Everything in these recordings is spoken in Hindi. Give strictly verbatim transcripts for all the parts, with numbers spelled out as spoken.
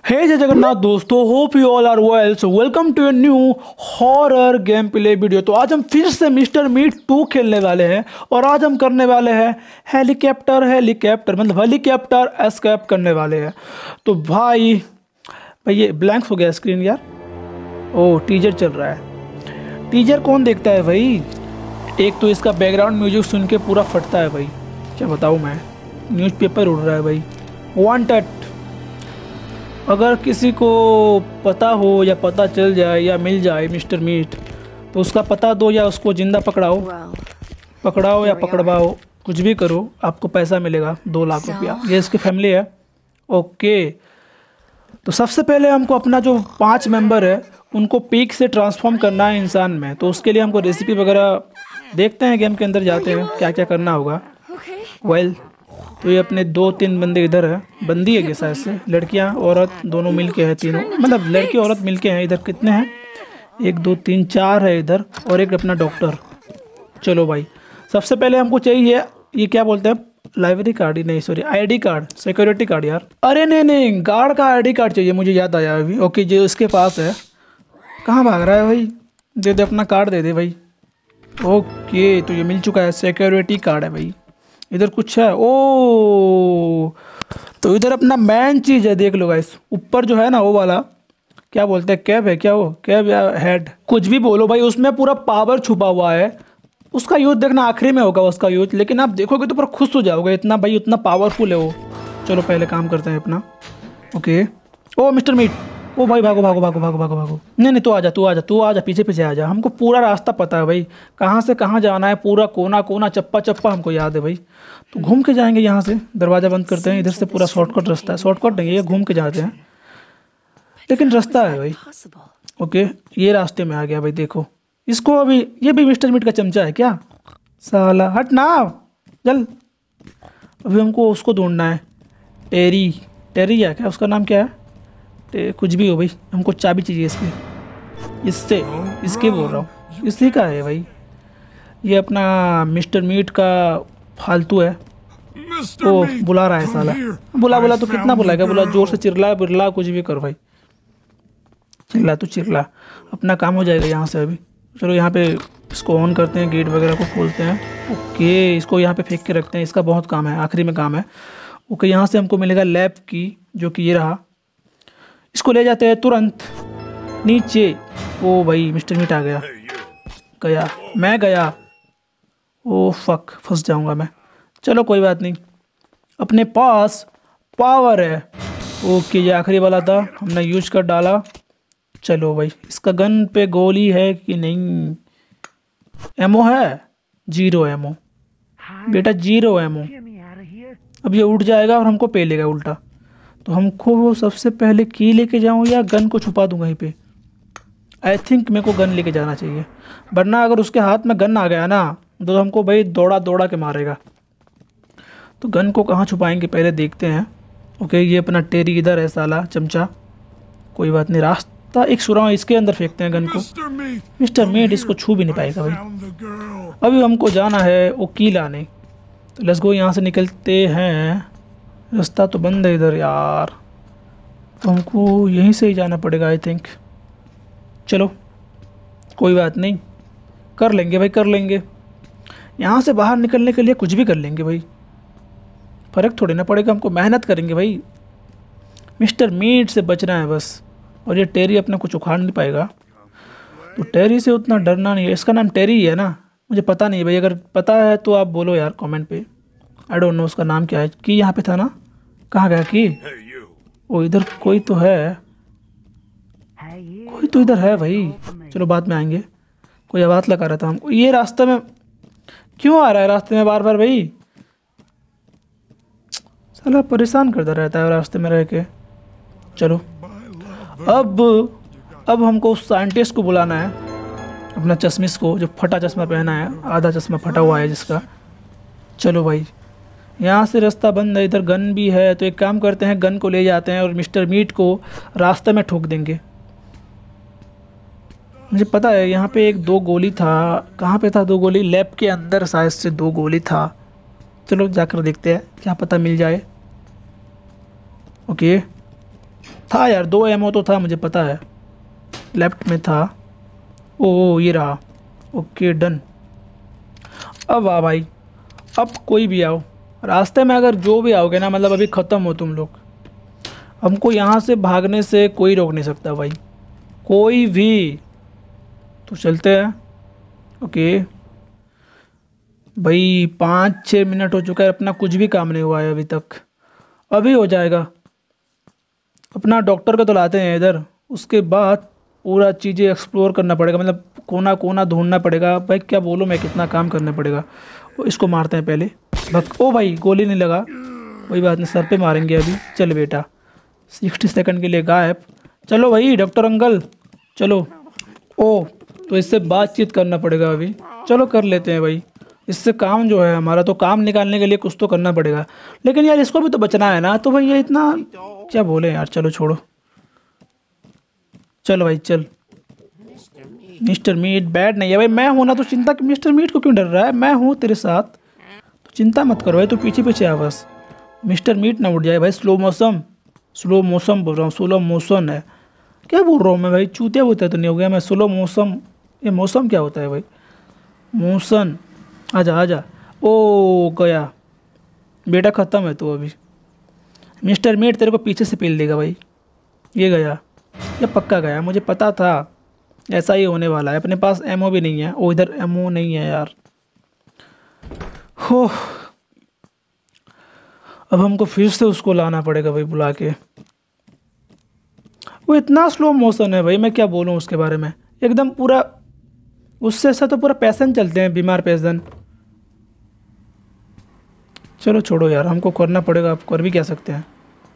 हे जय जगन्नाथ दोस्तों, hope you all are well. So welcome to a new horror game play video. तो आज हम फिर से मिस्टर मीट टू खेलने वाले हैं और आज हम करने वाले हैं हेलीकॉप्टर हेलीकॉप्टर मतलब हेलीकॉप्टर एस्केप करने वाले हैं। तो भाई भाई ये ब्लैंक हो गया स्क्रीन यार। ओह टीजर चल रहा है। टीजर कौन देखता है भाई? एक तो इसका बैकग्राउंड म्यूजिक सुन के पूरा फटता है भाई, क्या बताऊँ मैं। न्यूज़पेपर उड़ रहा है भाई। वांटेड। अगर किसी को पता हो या पता चल जाए या मिल जाए मिस्टर मीट, तो उसका पता दो या उसको ज़िंदा पकड़ाओ पकड़ाओ या पकड़वाओ, कुछ भी करो, आपको पैसा मिलेगा दो लाख रुपया। ये इसकी फैमिली है। ओके, तो सबसे पहले हमको अपना जो पांच मेंबर है उनको पीक से ट्रांसफॉर्म करना है इंसान में। तो उसके लिए हमको रेसिपी वगैरह देखते हैं, गेम के अंदर जाते हैं क्या क्या करना होगा। वेल well, तो ये अपने दो तीन बंदे इधर है, बंदी है कि शायद से, लड़कियां औरत दोनों मिल के हैं, तीनों मतलब लड़की औरत मिल के हैं। इधर कितने हैं? एक दो तीन चार है इधर, और एक अपना डॉक्टर। चलो भाई, सबसे पहले हमको चाहिए ये क्या बोलते हैं, लाइब्रेरी कार्ड ही नहीं sorry ID card, security card यार। अरे नहीं नहीं, गार्ड का आईडी कार्ड चाहिए, मुझे याद आया अभी। ओके, जो इसके पास है। कहाँ भाग रहा है भाई? दे दे अपना कार्ड, दे दे भाई। ओके, तो ये मिल चुका है, सिक्योरिटी कार्ड है भाई। इधर कुछ है? ओ, तो इधर अपना मेन चीज़ है, देख लो गाइस। ऊपर जो है ना वो वाला क्या बोलते हैं, कैब है क्या वो, कैब या हेड, कुछ भी बोलो भाई, उसमें पूरा पावर छुपा हुआ है। उसका यूज देखना आखिरी में होगा उसका यूज, लेकिन आप देखोगे तो पूरा खुश हो जाओगे, इतना भाई उतना पावरफुल है वो। चलो पहले काम करते हैं अपना। ओके, ओ मिस्टर मीट, ओ भाई भागो भागो भागो भागो भागो भागो। नहीं नहीं, तू आ जा तू आ जा तू आ जा पीछे पीछे आ जा। हमको पूरा रास्ता पता है भाई, कहाँ से कहाँ जाना है, पूरा कोना कोना चप्पा चप्पा हमको याद है भाई। तो घूम के जाएंगे यहाँ से, दरवाज़ा बंद करते हैं। इधर से पूरा शॉर्टकट रास्ता है, शॉर्टकट नहीं है, घूम के जाते हैं, लेकिन रास्ता है भाई। ओके, ये रास्ते में आ गया भाई। देखो इसको, अभी ये भी मिस्टर मीट का चमचा है क्या साला? हट ना चल। अभी हमको उसको ढूंढना है, टेरी टेरी है क्या उसका नाम, क्या है कुछ भी हो भाई। हमको चाबी चाहिए इसकी, इससे इसके बोल रहा हूँ, इसी का है भाई। ये अपना मिस्टर मीट का फालतू है। ओ बुला रहा है साला, बुला बुला तो कितना बुलाएगा, बुला जोर से चिल्ला बिरला कुछ भी कर भाई, चिल्ला तू चिल्ला, अपना काम हो जाएगा यहाँ से अभी। चलो यहाँ पे इसको ऑन करते हैं, गेट वगैरह को खोलते हैं। ओके, इसको यहाँ पे फेंक के रखते हैं, इसका बहुत काम है, आखिरी में काम है। ओके, यहाँ से हमको मिलेगा लैब की, जो कि ये रहा। इसको ले जाते हैं तुरंत नीचे। ओ भाई मिस्टर मीट आ गया, गया मैं गया। ओ फक, फंस जाऊंगा मैं। चलो कोई बात नहीं, अपने पास पावर है। ओके, ये आखिरी वाला था, हमने यूज कर डाला। चलो भाई, इसका गन पे गोली है कि नहीं? एमओ है? जीरो एमओ बेटा, जीरो एमओ। अब ये उठ जाएगा और हमको पे लेगा उल्टा। तो हमको वो सबसे पहले की लेके जाऊँ या गन को छुपा दूँ कहीं पे? आई थिंक मेरे को गन लेके जाना चाहिए, वरना अगर उसके हाथ में गन आ गया ना तो हमको भाई दौड़ा दौड़ा के मारेगा। तो गन को कहाँ छुपाएंगे पहले देखते हैं। ओके, ये अपना टेरी इधर है साला चमचा। कोई बात नहीं, रास्ता एक सुराह, इसके अंदर फेंकते हैं गन को। मिस्टर मीट इसको छू भी नहीं पाएगा भाई। अभी हमको जाना है वो की लाने, तो लेट्स गो, यहाँ से निकलते हैं। रास्ता तो बंद है इधर यार, तो हमको यहीं से ही जाना पड़ेगा आई थिंक। चलो कोई बात नहीं, कर लेंगे भाई, कर लेंगे। यहाँ से बाहर निकलने के लिए कुछ भी कर लेंगे भाई, फ़र्क थोड़ी ना पड़ेगा हमको, मेहनत करेंगे भाई। मिस्टर मीट से बचना है बस, और ये टेरी अपने कुछ उखाड़ नहीं पाएगा। तो टेरी से उतना डरना नहीं है। इसका नाम टेरी है ना? मुझे पता नहीं भाई, अगर पता है तो आप बोलो यार कमेंट पे। आई डोंट नो उसका नाम क्या है। कि यहाँ पे था ना, कहाँ गया कि? ओ इधर कोई तो है, कोई तो इधर है भाई। चलो बाद में आएंगे। कोई आवाज़ लगा रहा था हमको। ये रास्ते में क्यों आ रहा है, रास्ते में बार बार भाई? साला परेशान करता रहता है रास्ते में रह के। चलो अब अब हमको उस साइंटिस्ट को बुलाना है, अपना चश्मिश को, जो फटा चश्मा पहना है, आधा चश्मा फटा हुआ है जिसका। चलो भाई, यहाँ से रास्ता बंद है, इधर गन भी है। तो एक काम करते हैं, गन को ले जाते हैं और मिस्टर मीट को रास्ते में ठोक देंगे। मुझे पता है यहाँ पे एक दो गोली था, कहाँ पे था दो गोली? लैब के अंदर शायद से दो गोली था। चलो जाकर देखते हैं, क्या पता मिल जाए। ओके, था यार, दो एमओ तो था, मुझे पता है, लेफ्ट में था। ओ ये रहा। Okay done. अब आ भाई, अब कोई भी आओ रास्ते में, अगर जो भी आओगे ना, मतलब अभी ख़त्म हो तुम लोग, हमको यहाँ से भागने से कोई रोक नहीं सकता भाई, कोई भी। तो चलते हैं। ओके भाई, पाँच छः मिनट हो चुका है, अपना कुछ भी काम नहीं हुआ है अभी तक, अभी हो जाएगा। अपना डॉक्टर को तो लाते हैं इधर, उसके बाद पूरा चीज़ें एक्सप्लोर करना पड़ेगा, मतलब कोना कोना ढूंढना पड़ेगा भाई। क्या बोलूँ मैं, कितना काम करना पड़ेगा। तो इसको मारते हैं पहले। बक ओ भाई, गोली नहीं लगा, कोई बात नहीं, सर पे मारेंगे अभी। चल बेटा, सिक्सटी सेकंड के लिए गायब। चलो भाई डॉक्टर अंकल चलो। ओ तो इससे बातचीत करना पड़ेगा अभी, चलो कर लेते हैं भाई। इससे काम जो है हमारा, तो काम निकालने के लिए कुछ तो करना पड़ेगा, लेकिन यार इसको भी तो बचना है ना। तो भाई ये इतना क्या बोले यार, चलो छोड़ो। चलो भाई चल। मिस्टर मीट बैड नहीं है भाई, मैं हूं ना, तो चिंता कि मिस्टर मीट को क्यों डर रहा है, मैं हूं तेरे साथ, तो चिंता मत करो भाई, तो पीछे पीछे आ बस। मिस्टर मीट ना उड़ जाए भाई। स्लो मोशन, स्लो मोशन बोल रहा हूँ, स्लो मोशन है, क्या बोल रहा हूँ मैं भाई, चूतिया होता तो नहीं हो गया मैं। स्लो मौसम, ये मौसम क्या होता है भाई, मोशन। आजा आजा। ओ गया बेटा, ख़त्म है तो अभी। मिस्टर मीट तेरे को पीछे से पेल देगा भाई। ये गया, ये पक्का गया, मुझे पता था ऐसा ही होने वाला है। अपने पास एमओ भी नहीं है। ओ इधर एमओ नहीं है यार। हो, अब हमको फिर से उसको लाना पड़ेगा भाई बुला के। वो इतना स्लो मोशन है भाई, मैं क्या बोलूँ उसके बारे में, एकदम पूरा, उससे ऐसा तो पूरा पैसन चलते हैं, बीमार पैसन। चलो छोड़ो यार, हमको करना पड़ेगा, आप कर भी क्या सकते हैं।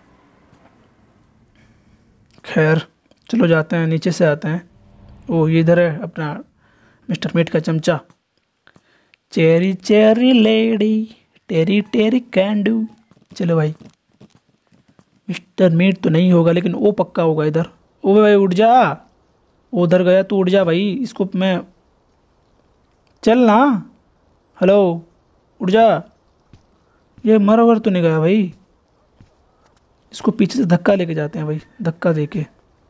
खैर चलो जाते हैं, नीचे से आते हैं। ओ ये इधर है अपना मिस्टर मीट का चमचा। चेरी चेरी लेडी, टेरी टेरी कैंडू। चलो भाई, मिस्टर मीट तो नहीं होगा, लेकिन वो पक्का होगा इधर। ओ भाई उठ जा, उधर गया तू, उठ जा भाई। इसको मैं, चल ना, हेलो उठ जा। ये मर वर तो नहीं गया भाई, इसको पीछे से धक्का लेके जाते हैं भाई, धक्का देके।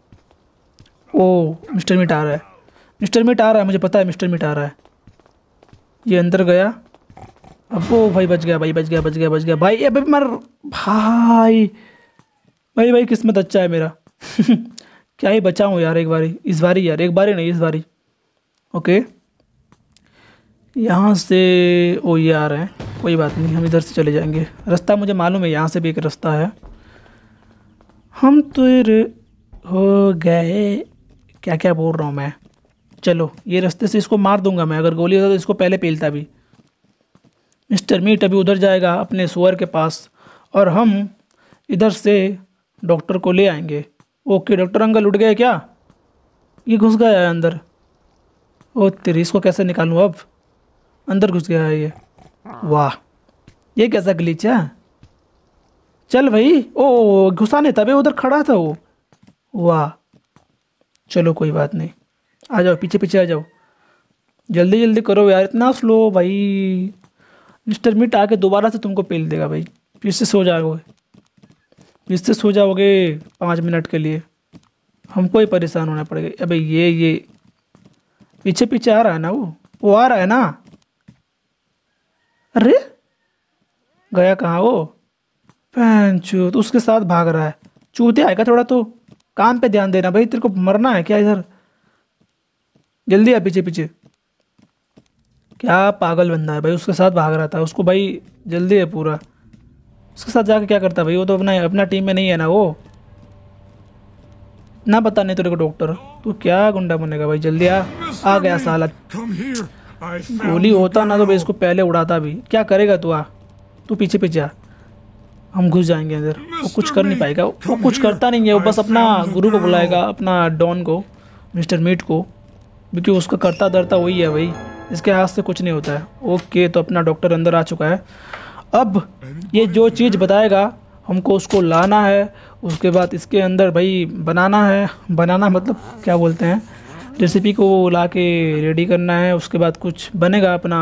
ओ मिस्टर मीट आ रहा है, मिस्टर मीट आ रहा है, मुझे पता है मिस्टर मीट आ रहा है। ये अंदर गया, अब ओ भाई बच गया भाई, बच गया बच गया बच गया भाई। अबे मर भाई, भाई भाई किस्मत अच्छा है मेरा। क्या ही बचा हूँ यार, एक बारी, इस बारी यार, एक बारी नहीं इस बारी। ओके यहाँ से ओ ये आ रहे हैं, कोई बात नहीं, हम इधर से चले जाएंगे। रास्ता मुझे मालूम है, यहाँ से भी एक रास्ता है। हम तो हो गए, क्या क्या बोल रहा हूँ मैं। चलो ये रास्ते से इसको मार दूंगा मैं, अगर गोली होता तो इसको पहले पेलता भी। मिस्टर मीट अभी उधर जाएगा अपने सुअर के पास, और हम इधर से डॉक्टर को ले आएंगे। ओके डॉक्टर अंकल उठ गए क्या, ये घुस गया है अंदर। ओ तेरी, इसको कैसे निकालूँ अब, अंदर घुस गया है ये। वाह ये कैसा ग्लिच है। चल भाई, ओ घुसा नहीं, तभी उधर खड़ा था वो। वाह चलो कोई बात नहीं, आ जाओ पीछे पीछे आ जाओ, जल्दी जल्दी करो यार, इतना स्लो भाई। मिस्टर मीट आके दोबारा से तुमको पेल देगा भाई, फिर से सो जाओगे, फिर से सो जाओगे पाँच मिनट के लिए, हमको ही परेशान होना पड़ेगा। अबे ये ये पीछे पीछे आ रहा है ना, वो वो आ रहा है ना। अरे गया कहाँ वो, पैंचो तो उसके साथ भाग रहा है। चूतिया आएगा, थोड़ा तो काम पे ध्यान देना भाई, तेरे को मरना है क्या इधर, जल्दी आ पीछे पीछे। क्या पागल बंदा है भाई, उसके साथ भाग रहा था, उसको भाई जल्दी है पूरा, उसके साथ जाके क्या करता भाई, वो तो अपना अपना टीम में नहीं है ना वो। ना पता नहीं तेरे को डॉक्टर, तू क्या गुंडा बनेगा भाई, जल्दी आ। आ गया साला, गोली होता ना तो भाई इसको पहले उड़ाता भी। क्या करेगा तू, आ तू पीछे पीछे आ, हम घुस जाएंगे अंदर। वो कुछ कर नहीं पाएगा, वो कुछ करता नहीं है, वो बस अपना गुरु को बुलाएगा, अपना डॉन को, मिस्टर मीट को, क्योंकि उसका करता धरता वही है भाई, इसके हाथ से कुछ नहीं होता है। ओके तो अपना डॉक्टर अंदर आ चुका है। अब ये जो चीज़ बताएगा हमको उसको लाना है, उसके बाद इसके अंदर भाई बनाना है, बनाना मतलब क्या बोलते हैं, रेसिपी को ला के रेडी करना है। उसके बाद कुछ बनेगा अपना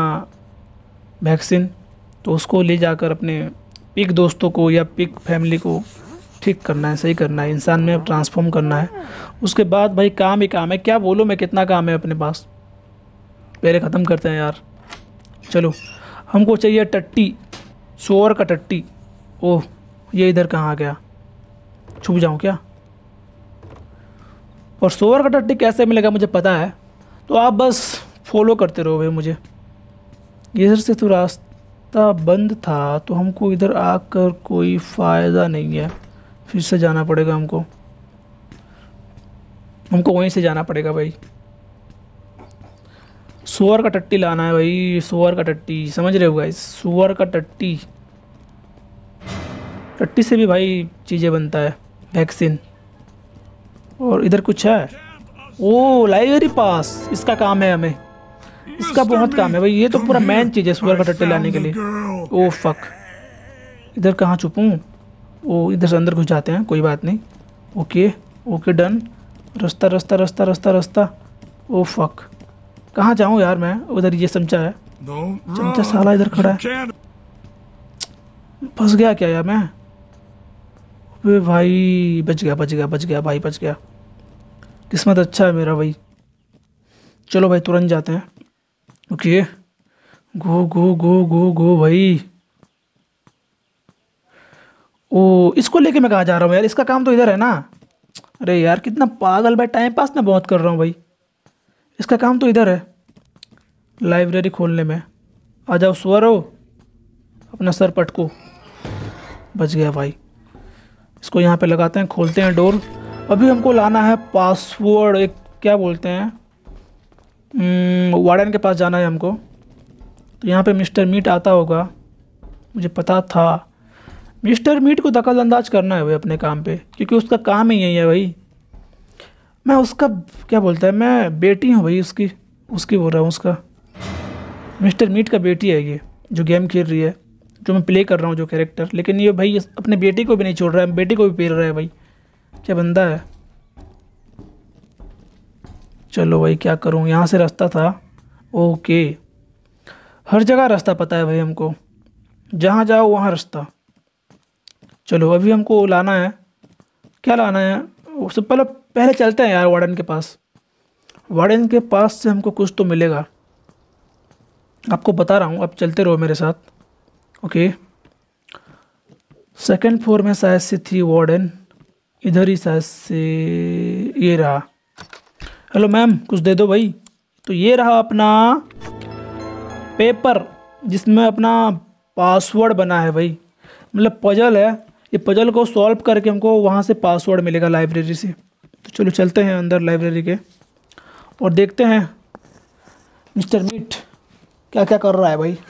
वैक्सीन, तो उसको ले जाकर अपने पिग दोस्तों को या पिग फैमिली को ठीक करना है, सही करना है, इंसान में ट्रांसफॉर्म करना है। उसके बाद भाई काम ही काम है, क्या बोलूँ मैं, कितना काम है अपने पास। पहले ख़त्म करते हैं यार। चलो, हमको चाहिए टट्टी, सुअर का टट्टी। ओह, ये इधर कहाँ आ गया, छुप जाऊँ क्या? और सुअर का टट्टी कैसे मिलेगा मुझे पता है, तो आप बस फॉलो करते रहो भाई मुझे। इधर से तो रास्ता बंद था, तो हमको इधर आकर कोई फ़ायदा नहीं है, फिर से जाना पड़ेगा हमको हमको वहीं से जाना पड़ेगा भाई। सुअर का टट्टी लाना है भाई, सुअर का टट्टी, समझ रहे हो गाइस? सुअर का टट्टी, टट्टी से भी भाई चीज़ें बनता है, वैक्सीन। और इधर कुछ है, ओ लाइब्रेरी पास, इसका काम है हमें, इसका बहुत काम है भाई। ये तो पूरा मेन चीज़ है सुअर का टट्टी लाने के लिए। ओ फक, इधर कहाँ छुपूँ? ओ इधर से अंदर घुस जाते हैं, कोई बात नहीं। Okay okay done. रास्ता रास्ता रास्ता रास्ता रास्ता। ओ फक, कहाँ जाऊँ यार मैं? उधर ये चमचा है, चमचा साला इधर खड़ा है। फंस गया क्या यार मैं? अबे भाई, बच गया बच गया बच गया भाई, बच गया। किस्मत अच्छा है मेरा भाई। चलो भाई तुरंत जाते हैं। ओके, गो गो गो गो गो भाई। ओ, इसको लेके मैं कहाँ जा रहा हूँ यार? इसका काम तो इधर है ना। अरे यार कितना पागल भाई, टाइम पास ना बहुत कर रहा हूँ भाई। इसका काम तो इधर है, लाइब्रेरी खोलने में। आ जाओ सुअरो, अपना सर पटको। बच गया भाई। इसको यहाँ पे लगाते हैं, खोलते हैं डोर। अभी हमको लाना है पासवर्ड, एक क्या बोलते हैं, वार्डन के पास जाना है हमको। तो यहाँ पे मिस्टर मीट आता होगा, मुझे पता था। मिस्टर मीट को दखल अंदाज करना है भाई अपने काम पे, क्योंकि उसका काम ही यही है भाई। मैं उसका क्या बोलता है, मैं बेटी हूँ भाई उसकी, उसकी बोल रहा हूँ, उसका मिस्टर मीट का बेटी है ये, जो गेम खेल रही है, जो मैं प्ले कर रहा हूँ जो कैरेक्टर। लेकिन ये भाई अपने बेटी को भी नहीं छोड़ रहा है, बेटी को भी पेल रहा है भाई। क्या बंदा है। चलो भाई क्या करूँ, यहाँ से रास्ता था। ओके, हर जगह रास्ता पता है भाई हमको, जहाँ जाओ वहाँ रास्ता। चलो अभी हमको लाना है, क्या लाना है उससे पहले पहले चलते हैं यार वार्डन के पास। वार्डन के पास से हमको कुछ तो मिलेगा, आपको बता रहा हूँ, आप चलते रहो मेरे साथ। ओके, सेकंड फ्लोर में शायद से थी वार्डन, इधर ही शायद से, ये रहा। हेलो मैम, कुछ दे दो भाई। तो ये रहा अपना पेपर, जिसमें अपना पासवर्ड बना है भाई, मतलब पजल है। ये पजल को सॉल्व करके हमको वहाँ से पासवर्ड मिलेगा लाइब्रेरी से। तो चलो चलते हैं अंदर लाइब्रेरी के और देखते हैं मिस्टर मीट क्या क्या कर रहा है भाई।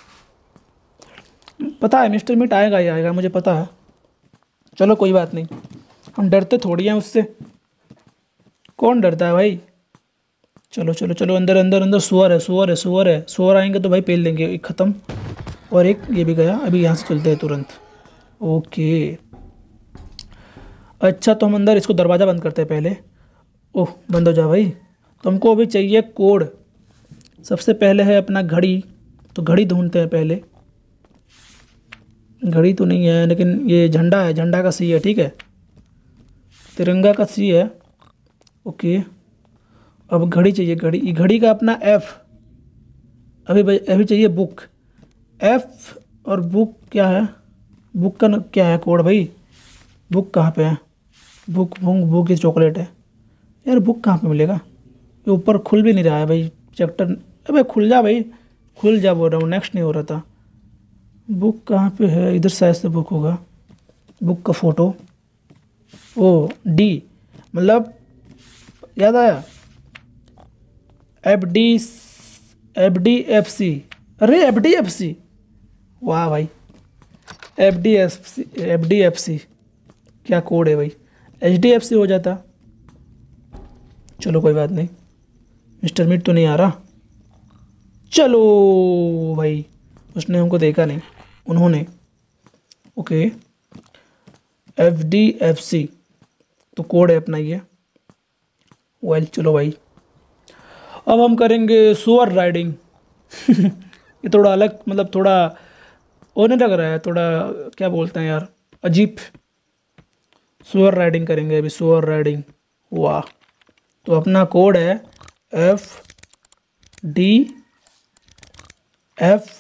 पता है मिस्टर मीट आएगा ही आएगा, मुझे पता है। चलो कोई बात नहीं, हम डरते थोड़ी हैं उससे, कौन डरता है भाई। चलो चलो चलो अंदर अंदर अंदर। सुअर है सुअर है सुअर है, सुअर आएंगे तो भाई पेल देंगे। एक ख़त्म और एक ये भी गया। अभी यहाँ से चलते हैं तुरंत। ओके, अच्छा तो हम अंदर इसको दरवाज़ा बंद करते हैं पहले। ओह बंद हो जा भाई। तो हमको अभी चाहिए कोड। सबसे पहले है अपना घड़ी, तो घड़ी ढूंढते हैं पहले। घड़ी तो नहीं है, लेकिन ये झंडा है, झंडा का सी है, ठीक है, तिरंगा का सी है। ओके, अब घड़ी चाहिए, घड़ी, घड़ी का अपना एफ। अभी भाई अभी चाहिए बुक, एफ और बुक क्या है, बुक का न, क्या है कोड भाई, बुक कहाँ पे है, बुक बुक बुक की चॉकलेट है यार। बुक कहाँ पे मिलेगा, ये ऊपर खुल भी नहीं रहा है भाई चैप्टर। अबे खुल जा भाई, खुल जा बोल रहा हूँ, नेक्स्ट नहीं हो रहा था। बुक कहाँ पे है, इधर साइड से बुक होगा, बुक का फ़ोटो। ओ डी, मतलब याद आया, F D F D F C. अरे एफ डी एफ सी, वाह भाई, F D F C F D F C क्या कोड है भाई, एच डी एफ सी हो जाता। चलो कोई बात नहीं, मिस्टर मीट तो नहीं आ रहा। चलो भाई, उसने हमको देखा नहीं, उन्होंने। Okay, F D F C तो कोड है अपना ये। वेल चलो भाई, अब हम करेंगे सुअर राइडिंग। ये थोड़ा अलग, मतलब थोड़ा होने लग रहा है, थोड़ा क्या बोलते हैं यार, अजीब। सुअर राइडिंग करेंगे अभी, सुअर राइडिंग। वाह, तो अपना कोड है F D F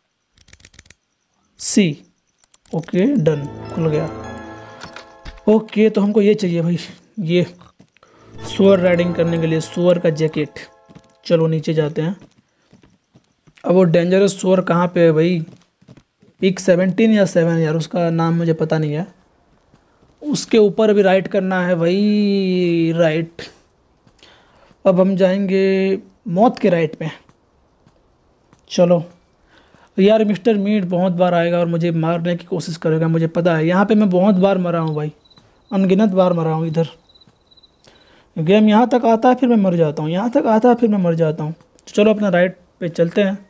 C. Okay done, खुल गया। ओके तो हमको ये चाहिए भाई, ये सुअर राइडिंग करने के लिए सुअर का जैकेट। चलो नीचे जाते हैं। अब वो डेंजरस सुअर कहाँ पे है भाई? पिक सेवनटीन या सेवन, यार उसका नाम मुझे पता नहीं है। उसके ऊपर भी राइड करना है भाई, राइट। अब हम जाएंगे मौत के राइड पे। चलो यार, मिस्टर मीट बहुत बार आएगा और मुझे मारने की कोशिश करेगा, मुझे पता है। यहाँ पे मैं बहुत बार मरा हूँ भाई, अनगिनत बार मरा हूँ इधर। गेम यहाँ तक आता है फिर मैं मर जाता हूँ, यहाँ तक आता है फिर मैं मर जाता हूँ। तो चलो अपना राइड पे चलते हैं।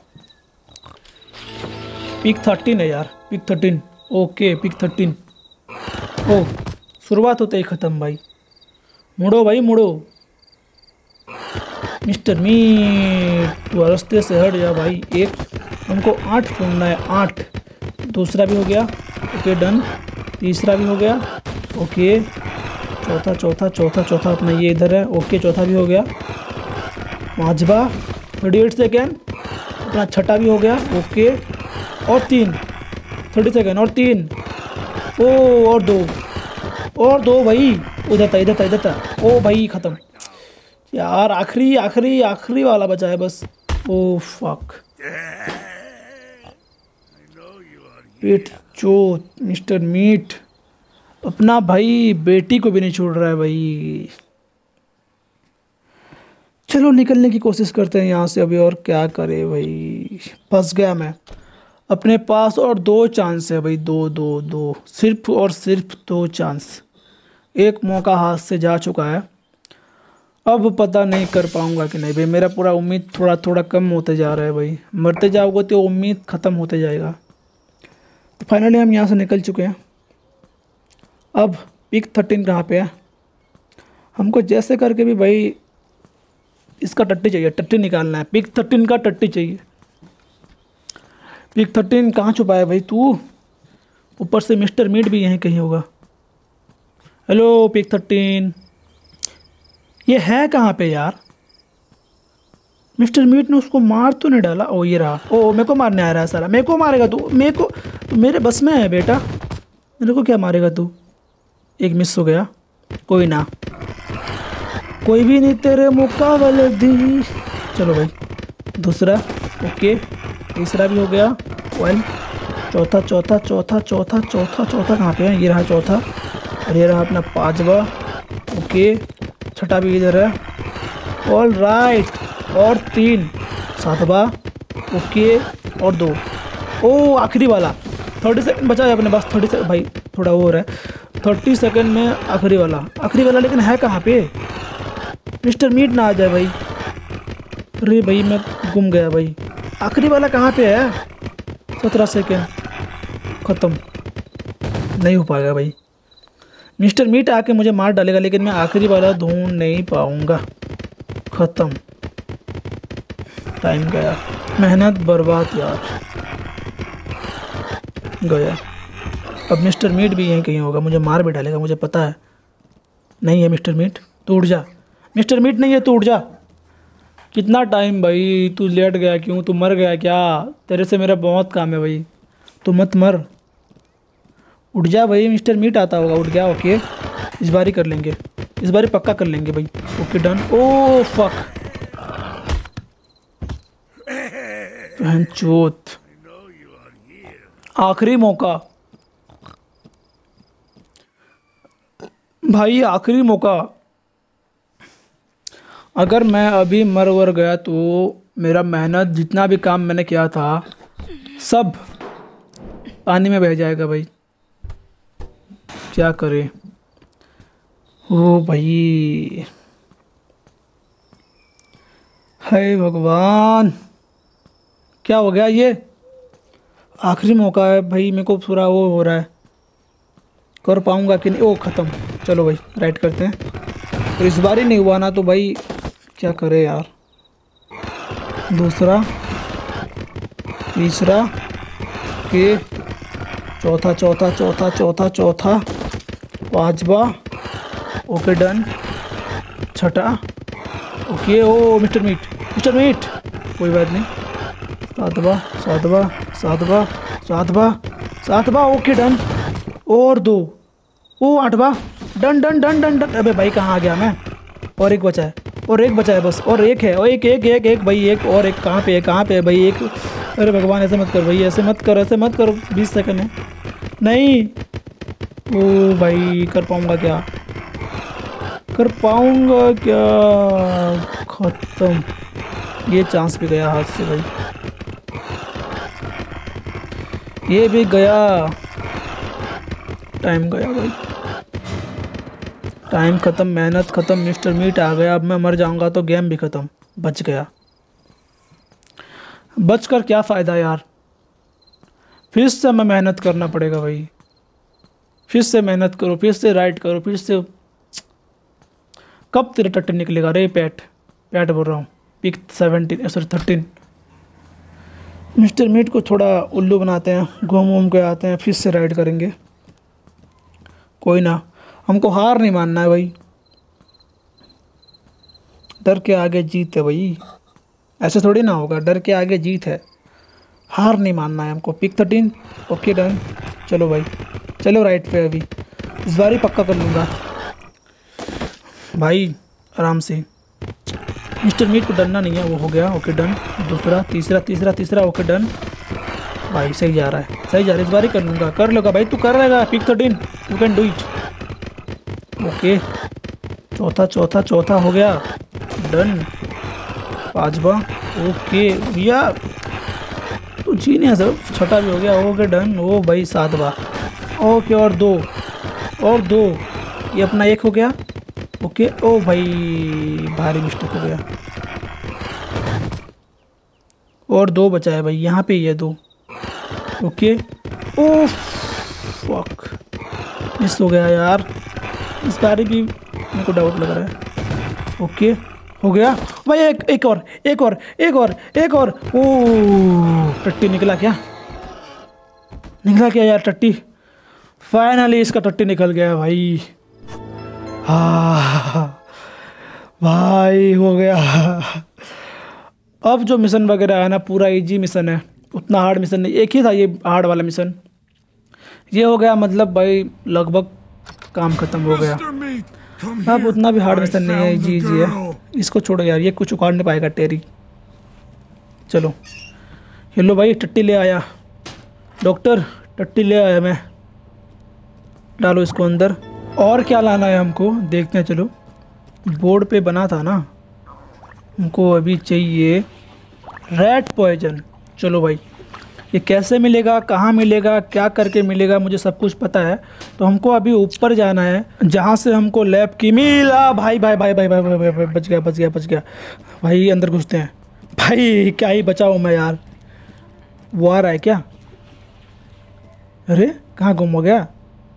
पिक थर्टीन है यार, pick thirteen. Okay pick thirteen. ओ शुरुआत होते ही ख़त्म भाई। मुड़ो भाई मुड़ो, मिस्टर मीट तू रास्ते से हट जा भाई। एक हमको आठ ढूंढना है, आठ। दूसरा भी हो गया, ओके डन। तीसरा भी हो गया, ओके। चौथा चौथा चौथा चौथा अपना ये इधर है, ओके चौथा भी हो गया। पाँचवा थर्टी एट सेकेंड, अपना छठा भी हो गया, ओके। और तीन थर्टी सेकेंड, और तीन, ओ और दो, और दो भाई। उधर था इधर था इधर था, ओ भाई ख़त्म यार। आखिरी आखिरी आखिरी वाला बचा है बस। ओ फक, पेट चोत मिस्टर मीट अपना भाई बेटी को भी नहीं छोड़ रहा है भाई। चलो निकलने की कोशिश करते हैं यहाँ से अभी, और क्या करे भाई, फंस गया मैं। अपने पास और दो चांस है भाई, दो दो दो, सिर्फ और सिर्फ दो चांस। एक मौका हाथ से जा चुका है, अब पता नहीं कर पाऊँगा कि नहीं भाई। मेरा पूरा उम्मीद थोड़ा थोड़ा कम होते जा रहा है भाई। मरते जाओगे तो उम्मीद ख़त्म होते जाएगा। तो फाइनली हम यहाँ से निकल चुके हैं। अब पिक थर्टीन कहाँ पे है? हमको जैसे करके भी भाई इसका टट्टी चाहिए, टट्टी निकालना है। पिक थर्टीन का टट्टी चाहिए। पिक थर्टीन कहाँ छुपा है भाई तू? ऊपर से मिस्टर मीट भी यहीं कहीं होगा। हेलो पिक थर्टीन, ये है कहाँ पे यार? मिस्टर मीट ने उसको मार तो नहीं डाला? ओ ये रहा। ओ मेरे को मारने आ रहा है साला, मेरे को मारेगा तू? मेरे को तू मेरे बस में है बेटा, मेरे को क्या मारेगा तू? एक मिस हो गया, कोई ना, कोई भी नहीं तेरे मुकाबले दी। चलो भाई दूसरा, ओके। तीसरा भी हो गया, वन। चौथा चौथा चौथा चौथा चौथा चौथा कहाँ पे है? ये रहा चौथा, और ये रहा अपना पाँचवा, ओके। छठा भी इधर है, ऑल राइट। और तीन, सातवा, ओके। और दो, ओ आखिरी वाला। थर्टी सेकंड बचा है अपने पास, थर्टी सेकंड भाई, थोड़ा और है। थर्टी सेकंड में आखिरी वाला, आखिरी वाला लेकिन है कहाँ पे? मिस्टर मीट ना आ जाए भाई। अरे भाई मैं गुम गया भाई, आखिरी वाला कहाँ पे है? सत्रह सेकंड, ख़त्म, नहीं हो पाएगा भाई। मिस्टर मीट आके मुझे मार डालेगा, लेकिन मैं आखिरी वाला ढूंढ नहीं पाऊँगा। ख़त्म, टाइम गया, मेहनत बर्बाद यार, गया। अब मिस्टर मीट भी यहीं कहीं होगा, मुझे मार भी डालेगा, मुझे पता है। नहीं है मिस्टर मीट, तू उठ जा। मिस्टर मीट नहीं है, तू उठ जा। कितना टाइम भाई, तू लेट गया क्यों? तू मर गया क्या? तेरे से मेरा बहुत काम है भाई, तू मत मर, उठ जा भाई। मिस्टर मीट आता होगा, उठ गया, ओके। इस बार ही कर लेंगे, इस बार ही पक्का कर लेंगे भाई, ओके डन। ओ फक, चोत, आखिरी मौका भाई, आखिरी मौका। अगर मैं अभी मर वर गया तो मेरा मेहनत जितना भी काम मैंने किया था सब पानी में बह जाएगा भाई। क्या करें? ओ भाई, हे भगवान, क्या हो गया? ये आखिरी मौका है भाई, मेरे को पूरा वो हो रहा है, कर पाऊँगा कि नहीं? ओ ख़त्म। चलो भाई राइट करते हैं। तो इस बार ही नहीं हुआ ना तो भाई क्या करे यार। दूसरा, तीसरा, के चौथा चौथा चौथा चौथा चौथा, पाँचवा, ओके डन। छठा, ओके। ओ मिस्टर मीट, मिस्टर मीट, कोई बात नहीं। सातवा, सातवा, सातवा, सातवा, सातवा, ओके डन। और दो, ओ आठवा, done done done done done. अबे भाई कहाँ आ गया मैं? और एक बचा है, और एक बचा है बस, और एक है, और एक एक एक एक भाई, एक और एक कहाँ पे है, कहाँ पे है भाई एक? अरे भगवान ऐसे मत कर भाई, ऐसे मत कर, ऐसे मत कर। बीस सेकंड है, नहीं। ओ भाई कर पाऊँगा क्या, कर पाऊँगा क्या? खत्म, ये चांस भी गया हाथ से भाई, ये भी गया, टाइम गया भाई, टाइम ख़त्म, मेहनत ख़त्म। मिस्टर मीट आ गया, अब मैं मर जाऊंगा तो गेम भी ख़त्म। बच गया, बच कर क्या फ़ायदा यार, फिर से मैं मेहनत करना पड़ेगा भाई, फिर से मेहनत करो, फिर से राइट करो, फिर से। कब तेरे टट्टे निकलेगा रे पैट, पैट बोल रहा हूँ, pick seventeen sorry thirteen. Mr Meat को थोड़ा उल्लू बनाते हैं, घूम घूम के आते हैं, फिर से राइड करेंगे। कोई ना, हमको हार नहीं मानना है भाई, डर के आगे जीत है भाई, ऐसे थोड़ी ना होगा, डर के आगे जीत है, हार नहीं मानना है हमको। Pick thirteen, okay done. चलो भाई, चलो राइट पे, अभी इस बार ही पक्का कर लूँगा भाई, आराम से। मिस्टर मीट को डरना नहीं है, वो हो गया, ओके डन। दूसरा, तीसरा, तीसरा, तीसरा, ओके डन भाई, सही जा रहा है, सही जा रहा है, इस बार ही कर लूँगा, कर लेगा भाई, तू कर लेगा। Pick thirteen, you can do it, okay. चौथा, चौथा, चौथा हो गया, डन। पाँचवा, ओके भैया, तो जीनियस है। छठा भी हो गया, ओके डन। ओ भाई सातवा, ओके, और दो, और दो, ये अपना एक हो गया, ओके। ओ भाई भारी मिस्टेक हो गया, और दो बचा है भाई, यहाँ पे ही है दो, ओके। ओ फक, मिस हो गया यार, इस बारी भी मेरे को डाउट लग रहा है, ओके हो गया भाई। एक एक और, एक और, एक और, एक और। ओ टट्टी निकला क्या, निकला क्या यार टट्टी? फाइनली इसका टट्टी निकल गया भाई, हाँ भाई हो गया। अब जो मिशन वगैरह है ना, पूरा इजी मिशन है, उतना हार्ड मिशन नहीं, एक ही था ये हार्ड वाला मिशन, ये हो गया, मतलब भाई लगभग काम खत्म हो गया। अब उतना भी हार्ड मिशन नहीं है, इजी इजी है। इसको छोड़ो यार, ये कुछ उखाड़ नहीं पाएगा टेरी। चलो हेलो भाई, टट्टी ले आया डॉक्टर, टट्टी ले आया मैं, डालो इसको अंदर। और क्या लाना है हमको, देखते हैं। चलो बोर्ड पे बना था ना, हमको अभी चाहिए रैट पॉइजन। चलो भाई, ये कैसे मिलेगा, कहाँ मिलेगा, क्या करके मिलेगा, मुझे सब कुछ पता है। तो हमको अभी ऊपर जाना है, जहाँ से हमको लैब की मिला। भाई भाई भाई भाई भाई भाई भाई, भाई बच गया, बच गया, बच गया भाई। अंदर घुसते हैं भाई, क्या ही बचाऊँ मैं यार। वो आ रहा है क्या? अरे कहाँ गुम हो गया?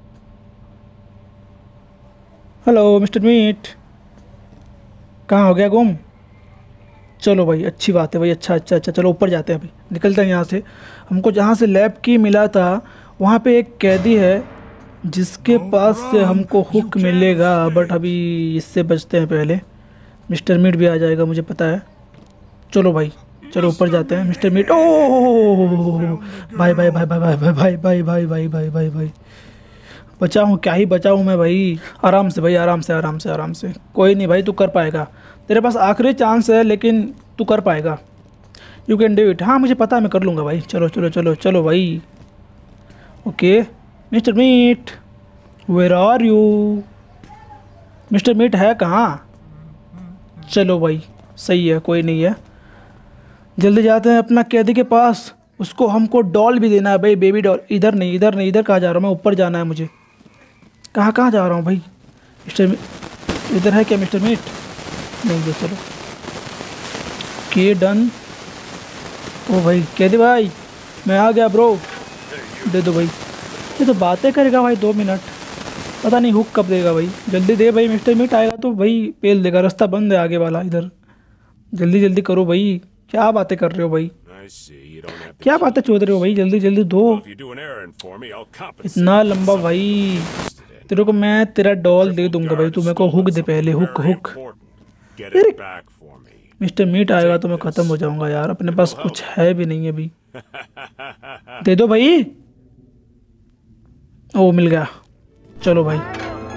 हेलो मिस्टर मीट, कहाँ हो गया गुम? चलो भाई, अच्छी बात है भाई, अच्छा अच्छा अच्छा। चलो ऊपर जाते हैं, अभी निकलते हैं यहाँ से। हमको जहाँ से लैब की मिला था, वहाँ पे एक कैदी है जिसके पास से हमको हुक मिलेगा, बट अभी इससे बचते हैं पहले। मिस्टर मीट भी आ जाएगा मुझे पता है। चलो भाई, चलो ऊपर जाते हैं। मिस्टर मीट, ओ भाई भाई भाई भाई भाई भाई भाई भाई भाई भाई भाई भाई भाई, बचा हूँ, क्या ही बचा हूँ मैं भाई। आराम से भाई, आराम से, आराम से, आराम से। कोई नहीं भाई, तू कर पाएगा, तेरे पास आखिरी चांस है, लेकिन तू कर पाएगा। You can do it. हाँ मुझे पता है, मैं कर लूँगा भाई। चलो चलो चलो चलो भाई, okay. Mr Meat, where are you? Mr Meat है कहाँ? चलो भाई, सही है, कोई नहीं है। जल्दी जाते हैं अपना कैदी के पास, उसको हमको डॉल भी देना है भाई, बेबी डॉल। इधर नहीं, इधर नहीं, इधर कहाँ जा रहा हूँ मैं? ऊपर जाना है मुझे। कहाँ कहाँ जा रहा हूँ भाई? मिस्टर मीट इधर है क्या? मिस्टर मीट नहीं है, चलो के डन। ओ भाई कैदी भाई, मैं आ गया ब्रो, दे दो भाई। ये तो बातें करेगा भाई दो मिनट, पता नहीं हुक कब देगा भाई। जल्दी दे भाई, मिस्टर मीट आएगा तो भाई पेल देगा। रास्ता बंद है आगे वाला, इधर जल्दी जल्दी करो भाई। क्या बातें कर रहे हो भाई, क्या बातें चोद रहे हो भाई? जल्दी जल्दी दो, इतना लंबा भाई। तेरे को मैं तेरा डॉल दे दूंगा भाई, तू मेरे को हुक दे पहले, हुक हुक। मिस्टर मीट आएगा तो मैं खत्म हो जाऊंगा यार, अपने पास कुछ है भी नहीं है अभी। दे दो भाई। ओ मिल गया। चलो भाई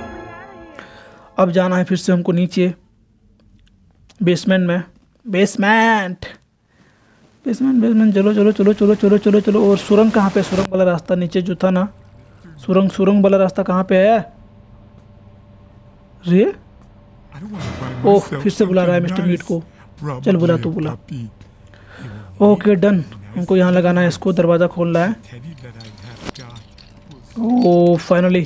अब जाना है फिर से हमको नीचे बेसमेंट में। बेसमेंट बेसमेंट बेसमेंट चलो चलो चलो चलो चलो चलो चलो। और सुरंग कहाँ पे? सुरंग वाला रास्ता नीचे जो था ना, सुरंग सुरंग वाला रास्ता कहाँ पे है रे? ओह फिर से बुला रहा है मिस्टर मीट को। चल बुला तू बुला। Okay done. हमको यहाँ लगाना है इसको, दरवाज़ा खोलना है। ओह फाइनली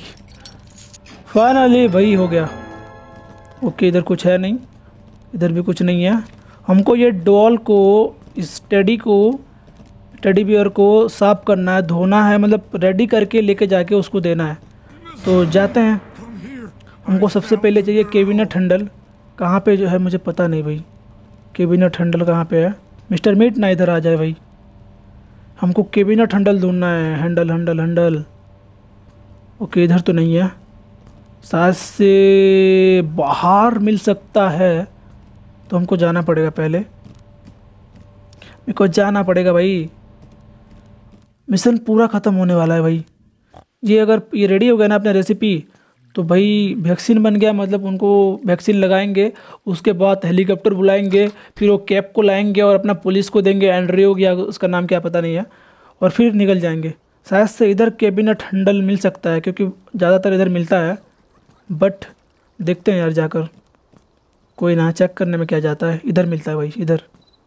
फाइनली भाई हो गया। ओके इधर कुछ है नहीं, इधर भी कुछ नहीं है। हमको ये डॉल को, इस टेडी को, टेडी बियर को साफ करना है, धोना है, मतलब रेडी करके लेके जाके उसको देना है। तो जाते हैं। हमको सबसे पहले चाहिए केबिनेट हैंडल। कहाँ पे जो है मुझे पता नहीं भाई, केबिनेट हैंडल कहाँ पे है? मिस्टर मीट ना इधर आ जाए भाई, हमको केबिनेट हैंडल ढूंढना है। Handle handle handle. ओके इधर तो नहीं है, शायद से बाहर मिल सकता है, तो हमको जाना पड़ेगा पहले, मेरे को जाना पड़ेगा भाई। मिशन पूरा ख़त्म होने वाला है भाई। ये अगर ये रेडी हो गया ना अपना रेसिपी, तो भाई वैक्सीन बन गया, मतलब उनको वैक्सीन लगाएंगे, उसके बाद हेलीकॉप्टर बुलाएंगे, फिर वो कैप को लाएंगे और अपना पुलिस को देंगे, एंड्रियो या उसका नाम क्या पता नहीं है, और फिर निकल जाएंगे। शायद से इधर कैबिनेट हैंडल मिल सकता है, क्योंकि ज़्यादातर इधर मिलता है, बट देखते हैं यार जाकर। कोई ना, चेक करने में क्या जाता है। इधर मिलता है भाई, इधर।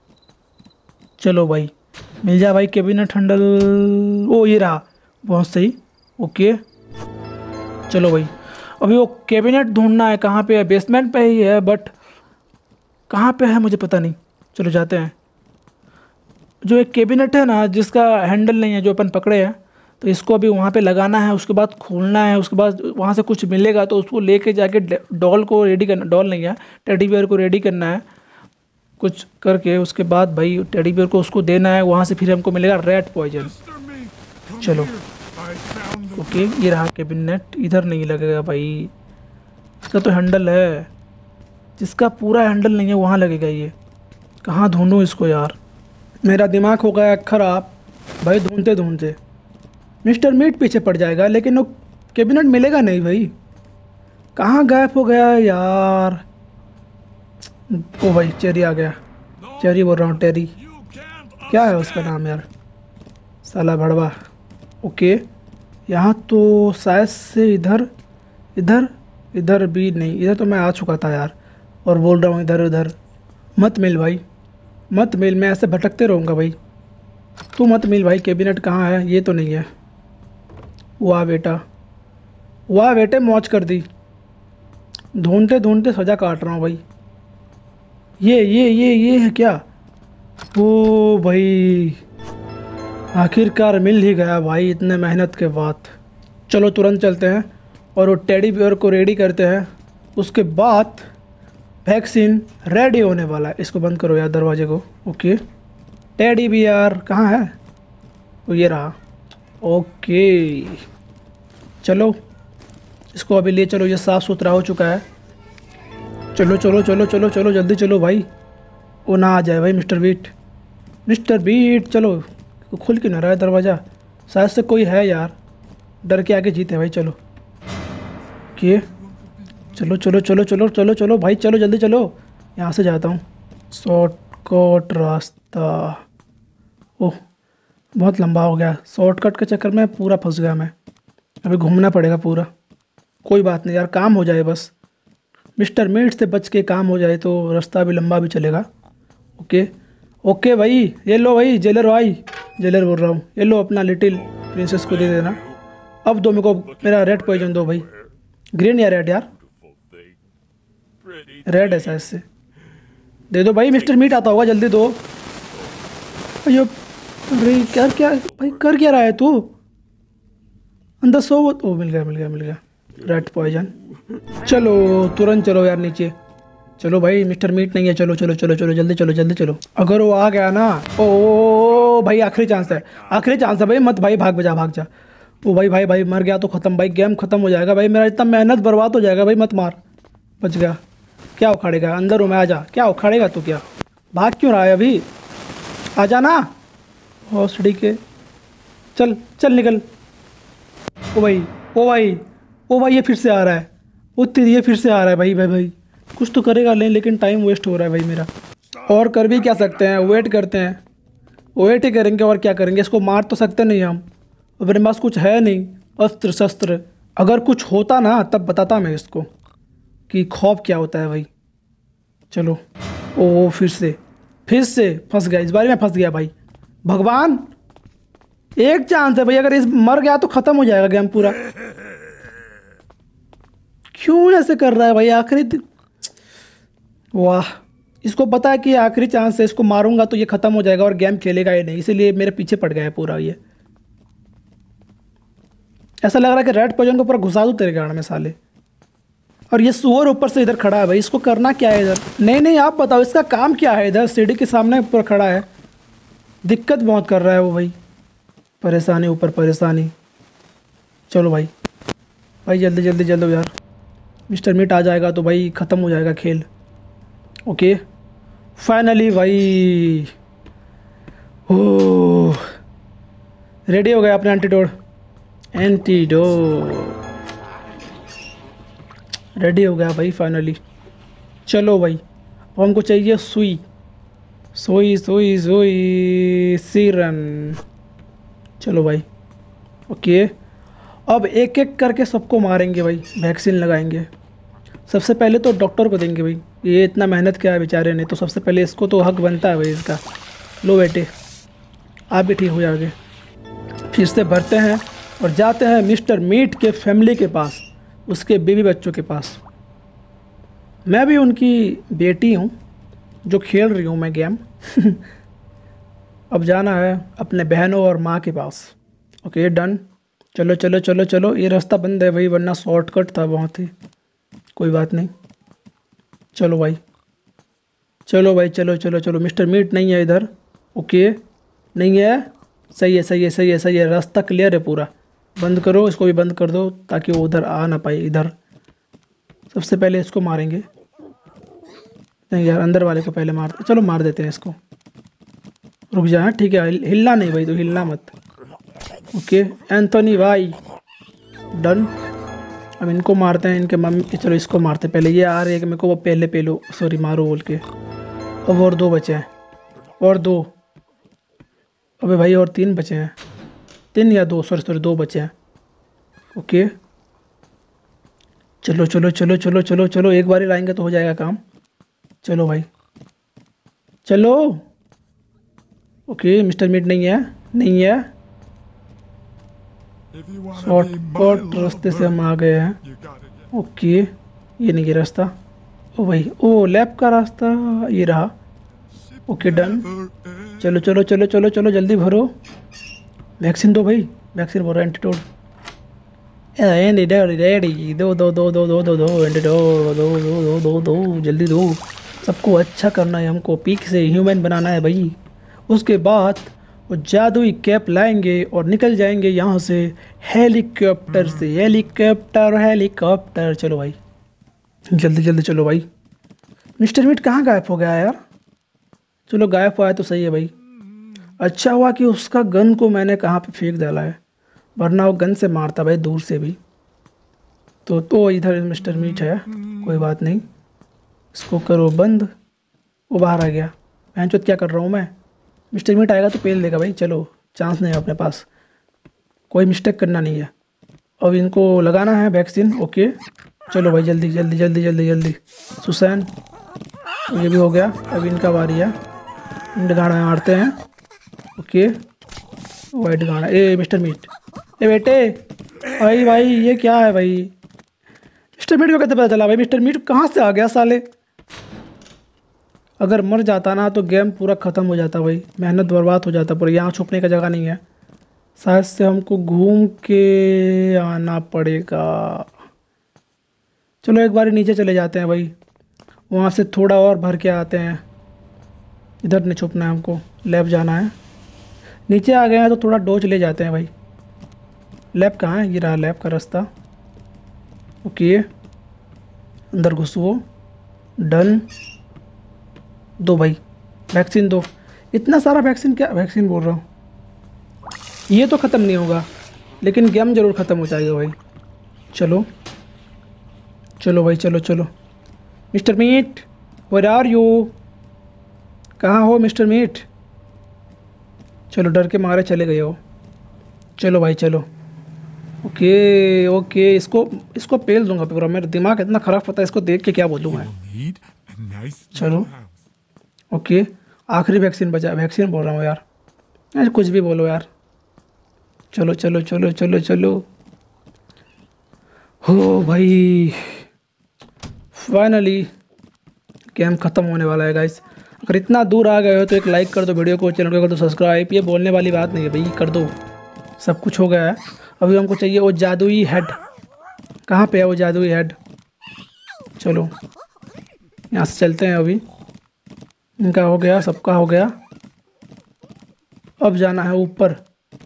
चलो भाई मिल जा भाई कैबिनेट हैंडल। ओ ये रहा, बहुत सही। ओके चलो भाई अभी वो कैबिनेट ढूंढना है। कहाँ पे है? बेसमेंट पे ही है, बट कहाँ पे है मुझे पता नहीं। चलो जाते हैं। जो एक कैबिनेट है ना जिसका हैंडल नहीं है, जो अपन पकड़े हैं, तो इसको अभी वहाँ पे लगाना है, उसके बाद खोलना है, उसके बाद वहाँ से कुछ मिलेगा तो उसको लेके जाके डॉल को रेडी करना, डॉल नहीं है टेडी बियर को रेडी करना है कुछ करके। उसके बाद भाई टेडी बियर को उसको देना है, वहाँ से फिर हमको मिलेगा रेड पॉइजन। चलो ओके ये रहा कैबिनेट। इधर नहीं लगेगा भाई, इसका तो हैंडल है, जिसका पूरा हैंडल नहीं है वहाँ लगेगा ये। कहाँ ढूंढूं इसको यार, मेरा दिमाग हो गया ख़राब भाई ढूंढते ढूंढते। मिस्टर मीट पीछे पड़ जाएगा, लेकिन वो कैबिनेट मिलेगा नहीं भाई। कहाँ गायब हो गया यार? ओ भाई चेरी आ गया, चेरी बोल रहा हूँ, टेरी क्या है उसका नाम यार, साला भड़वा। ओके यहाँ तो शायद से इधर इधर इधर भी नहीं, इधर तो मैं आ चुका था यार, और बोल रहा हूँ इधर उधर। मत मिल भाई मत मिल, मैं ऐसे भटकते रहूँगा भाई, तू मत मिल भाई। कैबिनेट कहाँ है? ये तो नहीं है। वाह बेटा वाह बेटे, मौज कर दी। ढूंढते ढूंढते सजा काट रहा हूँ भाई। ये ये ये ये है क्या? ओ भाई आखिरकार मिल ही गया भाई, इतने मेहनत के बाद। चलो तुरंत चलते हैं और वो टेडी बियर को रेडी करते हैं, उसके बाद वैक्सीन रेडी होने वाला है। इसको बंद करो यार दरवाजे को। ओके टेडी बियर कहाँ है? वो ये रहा। ओके चलो इसको अभी ले चलो, ये साफ़ सुथरा हो चुका है। चलो चलो चलो चलो चलो जल्दी चलो भाई, वो ना आ जाए भाई मिस्टर बीट। मिस्टर बीट चलो, खुल क्यों ना रहा है दरवाज़ा? शायद से कोई है यार, डर के आगे जीते भाई। चलो के चलो चलो चलो चलो चलो चलो भाई, चलो जल्दी चलो। यहाँ से जाता हूँ, शॉर्टकट रास्ता। ओह बहुत लंबा हो गया, शॉर्टकट के चक्कर में पूरा फंस गया मैं। अभी घूमना पड़ेगा पूरा। कोई बात नहीं यार, काम हो जाए बस, मिस्टर मीट से बच के काम हो जाए तो रास्ता भी लंबा भी चलेगा। ओके ओके भाई, ये लो भाई जेलर भाई, जेलर बोल रहा हूँ, ये लो अपना लिटिल प्रिंसेस को दे देना। अब दो मेरे को मेरा रेड पॉइजन दो भाई। ग्रीन या रेड यार? रेड है शायद से, दे दो भाई। मिस्टर मीट आता होगा, जल्दी दो। अयो अरे क्या क्या भाई कर क्या रहा है तू? अंदर सो। ओ मिल गया मिल गया मिल गया रेड पॉइजन। चलो तुरंत चलो यार नीचे। चलो भाई मिस्टर मीट नहीं है, चलो चलो चलो चलो जल्दी चलो जल्दी चलो। अगर वो आ गया ना, ओ भाई आखिरी चांस है, आखिरी चांस है भाई, मत भाई भाग जा भाग जा। ओ भाई भाई भाई मर गया तो ख़त्म भाई, गेम ख़त्म हो जाएगा भाई, मेरा इतना मेहनत बर्बाद हो जाएगा भाई। मत मार, बच गया। क्या उखाड़ेगा, अंदर हूँ मैं, आ जा। क्या उखाड़ेगा तू, क्या भाग क्यों रहा है अभी, आ जा ना हॉस्टडी के। चल चल निकल। ओ भाई ओ भाई ओ भाई ये फिर से आ रहा है, वो तेरी ये फिर से आ रहा है भाई भाई भाई। कुछ तो करेगा नहीं, लेकिन टाइम वेस्ट हो रहा है भाई मेरा। और कर भी क्या सकते हैं, वेट करते हैं, वेट ही करेंगे और क्या करेंगे। इसको मार तो सकते नहीं हम, मेरे पास कुछ है नहीं अस्त्र शस्त्र। अगर कुछ होता ना तब बताता मैं इसको कि खौफ क्या होता है भाई। चलो ओ फिर से फिर से फंस गया, इस बार मैं फंस गया भाई। भगवान एक चांस है भाई, अगर इस मर गया तो ख़त्म हो जाएगा गेम पूरा। क्यों ऐसे कर रहा है भाई आखिरी। वाह, इसको पता है कि आखिरी चांस है, इसको मारूंगा तो ये ख़त्म हो जाएगा और गेम खेलेगा ही नहीं, इसीलिए मेरे पीछे पड़ गया है पूरा। ये ऐसा लग रहा है कि रेड पोजन को पूरा घुसा दूँ तेरे गाड़ में साले। और ये सुअर ऊपर से इधर खड़ा है भाई, इसको करना क्या है इधर। नहीं नहीं आप बताओ इसका काम क्या है, इधर सीढ़ी के सामने ऊपर खड़ा है, दिक्कत बहुत कर रहा है वो भाई। परेशानी ऊपर परेशानी। चलो भाई भाई जल्दी जल्दी जल्दी यार, मिस्टर मीट आ जाएगा तो भाई ख़त्म हो जाएगा खेल। ओके फाइनली भाई, ओह रेडी हो गया अपने एंटीडोट। एंटीडोट रेडी हो गया भाई फाइनली। चलो भाई अब हमको चाहिए सुई सुई सुई सुई सीरन। चलो भाई ओके, अब एक एक करके सबको मारेंगे भाई, वैक्सीन लगाएंगे। सबसे पहले तो डॉक्टर को देंगे भाई, ये इतना मेहनत किया है बेचारे ने, तो सबसे पहले इसको तो हक बनता है भाई इसका। लो बेटे आप भी ठीक हो जाओगे। फिर से भरते हैं और जाते हैं मिस्टर मीट के फैमिली के पास, उसके बीवी बच्चों के पास। मैं भी उनकी बेटी हूँ जो खेल रही हूँ मैं गेम। अब जाना है अपने बहनों और माँ के पास। Okay done. चलो चलो चलो चलो, ये रास्ता बंद है भाई, वरना शॉर्टकट था बहुत ही। कोई बात नहीं, चलो भाई चलो भाई चलो चलो चलो। मिस्टर मीट नहीं है इधर, ओके नहीं है, सही है सही है सही है सही है, रास्ता क्लियर है पूरा। बंद करो, इसको भी बंद कर दो ताकि वो उधर आ ना पाए। इधर सबसे पहले इसको मारेंगे। नहीं यार अंदर वाले को पहले मारते, चलो मार देते हैं इसको। रुक जा, ठीक है हिलना नहीं भाई, तो हिलना मत। ओके एंथोनी भाई डन। अब इनको मारते हैं, इनके मम्मी। चलो इसको मारते पहले, ये आ रही है कि मेरे को वो पहले पेलो सॉरी मारो बोल के। अब और दो बचे हैं, और दो। अबे भाई और तीन बचे हैं, तीन या दो, सॉरी सॉरी दो बचे हैं। ओके चलो चलो चलो चलो चलो चलो, एक बार ही लाएंगे तो हो जाएगा काम। चलो भाई चलो। ओके मिस्टर मीट नहीं है नहीं है, शॉर्टकट रास्ते से हम आ गए हैं। ओके ये नहीं है रास्ता, ओ भाई ओ लैब का रास्ता ये रहा। Okay done. चलो चलो चलो चलो चलो जल्दी भरो, वैक्सीन दो भाई, वैक्सीन भरो। एंटीडोट रेडी, दो दो दो दो दो दो दो एंटीडोट दो दो दो दो दो जल्दी दो। सबको अच्छा करना है हमको, पीक से ह्यूमन बनाना है भाई। उसके बाद वो जादुई कैप लाएंगे और निकल जाएंगे यहाँ से हेलीकॉप्टर से। हेलीकॉप्टर हेलीकॉप्टर चलो भाई जल्दी जल्दी चलो भाई। मिस्टर मीट कहाँ गायब हो गया यार। चलो गायब हुआ है तो सही है भाई। अच्छा हुआ कि उसका गन को मैंने कहाँ पे फेंक डाला है, वरना वो गन से मारता भाई दूर से भी। तो तो इधर मिस्टर मीट है, कोई बात नहीं, इसको करो बंद। वो बाहर आ गया, भैंचोद क्या कर रहा हूँ मैं। मिस्टर मीट आएगा तो पेल देगा भाई। चलो चांस नहीं है अपने पास, कोई मिस्टेक करना नहीं है। अब इनको लगाना है वैक्सीन। ओके चलो भाई जल्दी जल्दी जल्दी जल्दी जल्दी। सुसैन ये भी हो गया, अब इनका बारी है। इंड गाड़ा मारते हैं। ओके वाइट गाड़ा। ए मिस्टर मीट, ए बेटे भाई भाई ये क्या है भाई। मिस्टर मीट को कैसे पता चला भाई, मिस्टर मीट कहाँ से आ गया साले। अगर मर जाता ना तो गेम पूरा ख़त्म हो जाता भाई, मेहनत बर्बाद हो जाता पूरा। यहाँ छुपने का जगह नहीं है, शायद से हमको घूम के आना पड़ेगा। चलो एक बार नीचे चले जाते हैं भाई, वहाँ से थोड़ा और भर के आते हैं। इधर नहीं छुपना है हमको, लैब जाना है। नीचे आ गए हैं तो थोड़ा डोज ले जाते हैं भाई। लैब कहाँ है? ये रहा लैब का रास्ता। ओके अंदर घुसो। डन। दो भाई वैक्सीन दो। इतना सारा वैक्सीन, क्या वैक्सीन बोल रहा हूँ, ये तो ख़त्म नहीं होगा लेकिन गेम ज़रूर ख़त्म हो जाएगा भाई। चलो चलो भाई चलो चलो। Mr Meat where are you? कहाँ हो मिस्टर मीट? चलो डर के मारे चले गए हो। चलो भाई चलो। ओके ओके इसको इसको पेल दूंगा पूरा। मेरा दिमाग इतना ख़राब पता है, इसको देख के क्या बोलूँ मैं। चलो ओके आखिरी वैक्सीन बचा। वैक्सीन बोल रहा हूँ यार, यार कुछ भी बोलो यार। चलो चलो चलो चलो चलो। हो भाई फाइनली गेम ख़त्म होने वाला है गाइस। अगर इतना दूर आ गए हो तो एक लाइक कर दो वीडियो को, चैनल को कर दो सब्सक्राइब। ये बोलने वाली बात नहीं है भाई, कर दो। सब कुछ हो गया है। अभी हमको चाहिए वो जादुई हेड। कहाँ पे है वो जादुई हेड? चलो यहाँ से चलते हैं। अभी इनका हो गया, सबका हो गया। अब जाना है ऊपर।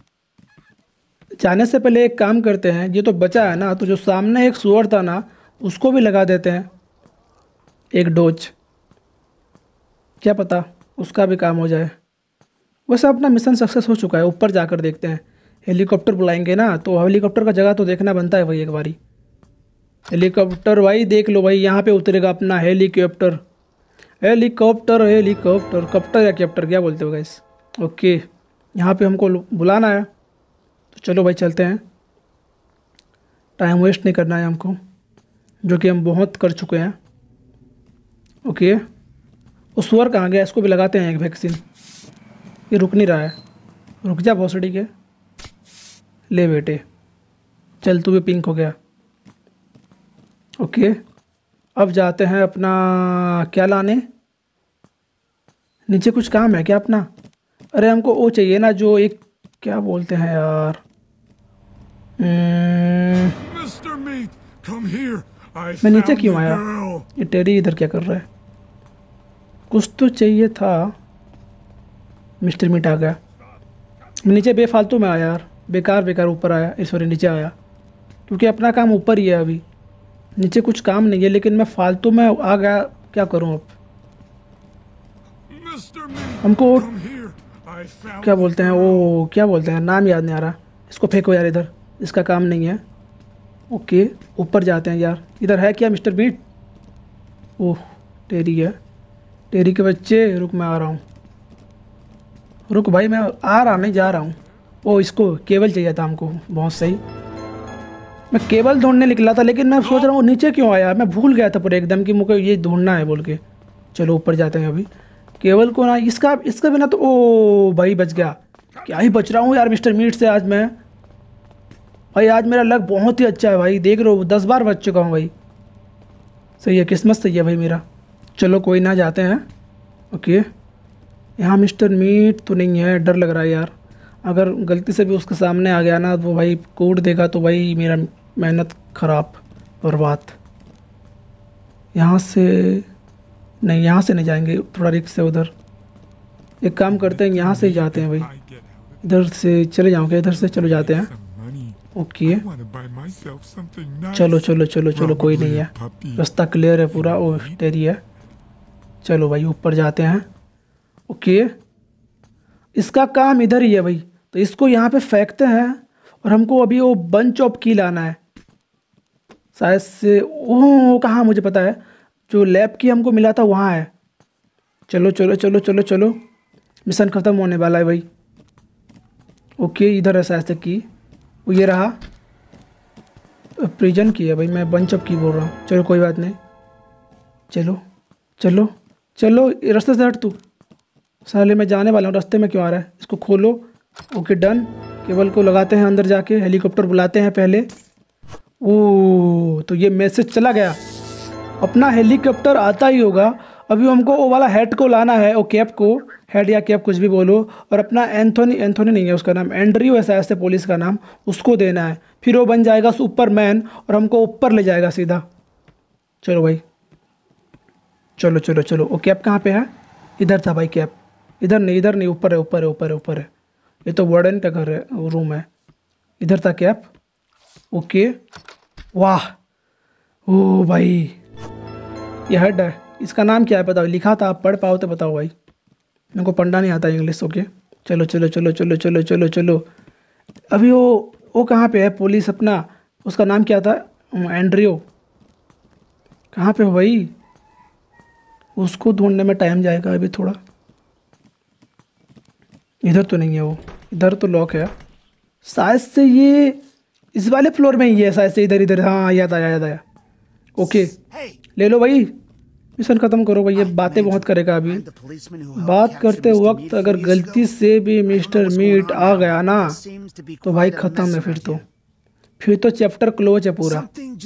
जाने से पहले एक काम करते हैं, ये तो बचा है ना, तो जो सामने एक सुअर था ना उसको भी लगा देते हैं एक डोज। क्या पता उसका भी काम हो जाए। वैसे अपना मिशन सक्सेस हो चुका है। ऊपर जाकर देखते हैं। हेलीकॉप्टर बुलाएंगे ना, तो हेलीकॉप्टर का जगह तो देखना बनता है भाई एक बारी। हेलीकॉप्टर भाई देख लो भाई, यहाँ पे उतरेगा अपना हेलीकॉप्टर। हेलीकॉप्टर हेलीकॉप्टर कॉप्टर या कैप्टर क्या बोलते हो गाइस? ओके यहाँ पे हमको बुलाना है, तो चलो भाई चलते हैं। टाइम वेस्ट नहीं करना है हमको, जो कि हम बहुत कर चुके हैं। ओके वो सुअर कहाँ गया? इसको भी लगाते हैं एक वैक्सीन। ये रुक नहीं रहा है। रुक जा भोसड़ी के। ले बेटे चल, तू भी पिंक हो गया। ओके अब जाते हैं अपना क्या लाने। नीचे कुछ काम है क्या अपना? अरे हमको वो चाहिए ना जो एक, क्या बोलते हैं यार, मैं नीचे क्यों आया? ये टेरी इधर क्या कर रहा है? कुछ तो चाहिए था। मिस्टर मीट आ गया। मैं नीचे बेफालतू में आया यार, बेकार बेकार ऊपर आया, सॉरी नीचे आया, क्योंकि अपना काम ऊपर ही है। अभी नीचे कुछ काम नहीं है, लेकिन मैं फालतू में आ गया। क्या करूं अब? हमको क्या बोलते हैं वो, क्या बोलते हैं, नाम याद नहीं आ रहा। इसको फेंको यार इधर, इसका काम नहीं है। ओके ऊपर जाते हैं यार। इधर है क्या मिस्टर बीट? ओह टेरी है। टेरी के बच्चे रुक, मैं आ रहा हूँ। रुक भाई मैं आ रहा, नहीं जा रहा हूँ। ओ इसको केबल चाहिए था हमको, बहुत सही। मैं केबल ढूंढने निकला था, लेकिन मैं सोच रहा हूँ नीचे क्यों आया। मैं भूल गया था पूरे एकदम कि मुझे ये ढूंढना है बोल के। चलो ऊपर जाते हैं अभी। केबल को ना, इसका इसका बिना तो, ओ भाई बच गया। क्या ही बच रहा हूँ यार मिस्टर मीट से आज मैं। भाई आज मेरा लक बहुत ही अच्छा है भाई, देख रहे हो दस बार बच चुका हूँ भाई। सही है, किस्मत सही है भाई मेरा। चलो कोई ना, जाते हैं। ओके यहाँ मिस्टर मीट तो नहीं है, डर लग रहा है यार। अगर गलती से भी उसके सामने आ गया ना तो भाई कूट देगा, तो भाई मेरा मेहनत ख़राब, बर्बाद। यहाँ से नहीं, यहाँ से नहीं जाएंगे, थोड़ा रिक्स है उधर। एक काम करते हैं, यहाँ से ही जाते हैं भाई। इधर से चले जाओगे, इधर से चलो जाते हैं। ओके चलो चलो चलो चलो कोई नहीं है, रास्ता क्लियर है पूरा। ओ टेरी है। चलो भाई ऊपर जाते हैं। ओके इसका काम इधर ही है भाई, तो इसको यहाँ पे फेंकते हैं। और हमको अभी वो बंच ऑफ की लाना है शायद से। ओह कहाँ मुझे पता है, जो लैब की हमको मिला था वहाँ है। चलो चलो चलो चलो चलो, मिशन ख़त्म होने वाला है भाई। ओके इधर है शायद से की, वो ये रहा। प्रिजन की है भाई, मैं बंच ऑफ की बोल रहा हूँ। चलो कोई बात नहीं, चलो चलो चलो, रास्ते से हट तू। साले मैं जाने वाला हूँ, रास्ते में क्यों आ रहा है? इसको खोलो। Okay done. केबल को लगाते हैं अंदर जाके, हेलीकॉप्टर बुलाते हैं पहले। ओह तो ये मैसेज चला गया। अपना हेलीकॉप्टर आता ही होगा। अभी हमको वो वाला हेड को लाना है, वो कैप को, हेड या कैप कुछ भी बोलो। और अपना एंथोनी, एंथोनी नहीं है उसका नाम, एंड्रयू ऐसा ऐसे पुलिस का नाम, उसको देना है। फिर वो बन जाएगा सुपरमैन और हमको ऊपर ले जाएगा सीधा। चलो भाई चलो चलो चलो। वो कैप कहाँ पे है? इधर था भाई कैप। इधर नहीं, इधर नहीं, ऊपर है ऊपर है ऊपर है ऊपर है। ये तो वार्डन का घर है, रूम है। इधर था कैप। ओके, वाह, ओ भाई ये हेड है। इसका नाम क्या है बताओ, लिखा था, आप पढ़ पाओ तो बताओ भाई, मेरे को पढ़ना नहीं आता इंग्लिश। ओके चलो चलो चलो चलो चलो चलो चलो। अभी वो वो कहाँ पे है पुलिस अपना, उसका नाम क्या था, एंड्रियो, कहाँ पे हो भाई? उसको ढूंढने में टाइम जाएगा अभी थोड़ा। इधर तो नहीं है वो, इधर तो लॉक है शायद से, ये इस वाले फ्लोर में ही है शायद से, इधर इधर, हाँ याद आया याद आया। ओके ले लो भाई, मिशन ख़त्म करो भाई, ये बातें बहुत करेगा अभी। बात करते वक्त अगर गलती से भी मिस्टर मीट आ गया ना तो भाई ख़त्म है, फिर तो फिर तो चैप्टर क्लोज है पूरा।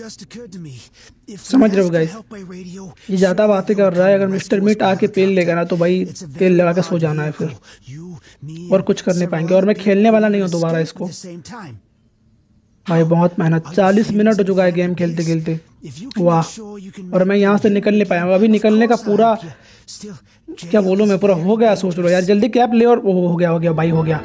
समझ रहे हो गाइस, ये ज़्यादा बातें कर रहा है, अगर मिस्टर मीट आके पेल लेगा ना तो भाई तेल लगा के सो जाना है फिर, और कुछ कर नहीं पाएंगे। और मैं खेलने वाला नहीं हूँ दोबारा इसको भाई, बहुत मेहनत, चालीस मिनट हो चुका है गेम खेलते खेलते, वाह। और मैं यहाँ से निकल नहीं पाया, अभी निकलने का पूरा क्या बोलूँ मैं, पूरा हो गया। सोच लो यार, जल्दी कैप ले, और ओ हो गया हो गया भाई, हो गया,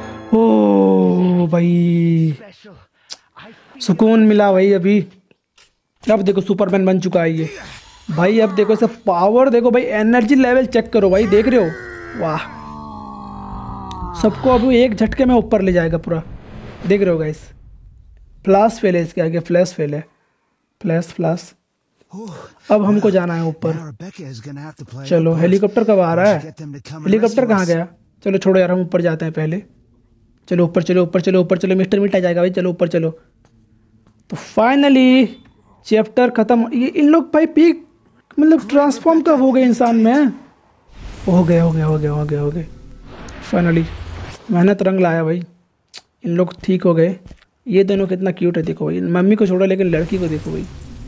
ओ भाई सुकून मिला भाई अभी। अब देखो सुपरमैन बन चुका है ये भाई, अब देखो सब पावर देखो भाई, एनर्जी लेवल चेक करो भाई, देख रहे हो, वाह। सबको अभी एक झटके में ऊपर ले जाएगा पूरा, देख रहे हो गाइस। फ्लैश फेल है इसके आगे, फ्लैश फेल है, फ्लैश फ्लैश। अब हमको जाना है ऊपर। चलो हेलीकॉप्टर कब आ रहा है, हेलीकॉप्टर कहाँ गया? चलो छोड़ो यार, हम ऊपर जाते हैं पहले। चलो ऊपर चलो ऊपर चलो ऊपर चलो, मिस्टर मीट आ जाएगा भाई, चलो ऊपर चलो। तो फाइनली चैप्टर ख़त्म। ये इन लोग भाई पीक मतलब ट्रांसफॉर्म कब हो गए इंसान में? हो गया हो गया हो गया हो गया हो गया फाइनली, मेहनत रंग लाया भाई, इन लोग ठीक हो गए। ये दोनों कितना क्यूट है देखो भाई, मम्मी को छोड़ो लेकिन लड़की को देखो भाई,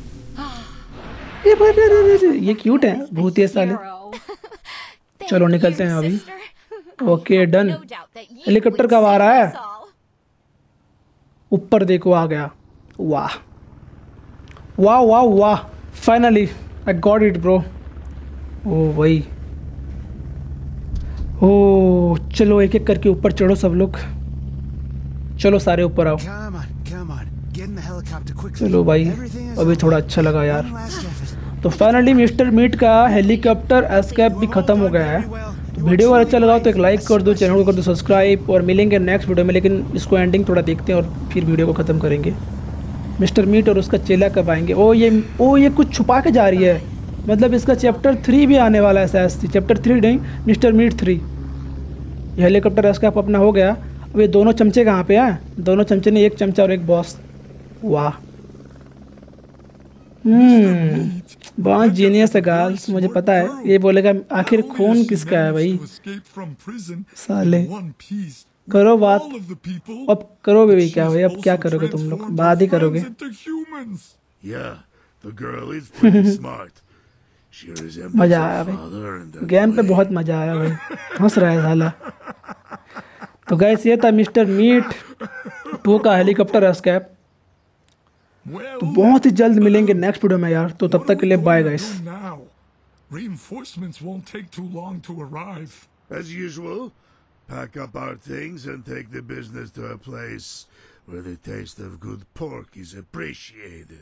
ये भाई, भाई, भाई, भाई, ये क्यूट है भूतिया साले। चलो निकलते हैं अभी। Okay done. हेलीकॉप्टर कब आ रहा है? ऊपर देखो आ गया, वाह वाह वाह वाह, finally I got it bro. ओ भाई, ओ चलो एक एक करके ऊपर चढ़ो सब लोग, चलो सारे ऊपर आओ। चलो भाई अभी थोड़ा अच्छा लगा यार। तो फाइनली मिस्टर मीट का हेलीकॉप्टर एस्केप भी ख़त्म हो गया है। तो वीडियो अगर अच्छा लगा तो एक लाइक कर दो, चैनल को कर दो सब्सक्राइब, और मिलेंगे नेक्स्ट वीडियो में। लेकिन इसको एंडिंग थोड़ा देखते हैं और फिर वीडियो को ख़त्म करेंगे। मिस्टर मीट और उसका चेला कब आएंगे? ओ ये ओ ये कुछ छुपा के जा रही है, मतलब इसका चैप्टर थ्री भी आने वाला है शायद, चैप्टर थ्री नहीं, मिस्टर मीट थ्री। ये हेलीकॉप्टर एस्केप अपना हो गया। अब ये दोनों चमचे कहाँ पे हैं? दोनों चमचे ने एक चमचा और एक बॉस, वाह। हम्म बहुत जीनियस है गर्ल्स, मुझे पता है। ये बोलेगा आखिर खून किसका है भाई, साले करो बात, अब करो बेबी क्या भाई, अब क्या करोगे तुम लोग, बात ही करोगे। मजा आया भाई, गेम पे बहुत मजा आया भाई, हंस रहा है साला। तो गाइस ये था मिस्टर मीट टू का हेलीकॉप्टर एस्केप। तो बहुत ही जल्द मिलेंगे नेक्स्ट वीडियो में यार, तो तब तक के लिए bye guys. Reinforcements won't take too long to arrive. As usual, pack up our things and take the business to a place where the taste of good pork is appreciated.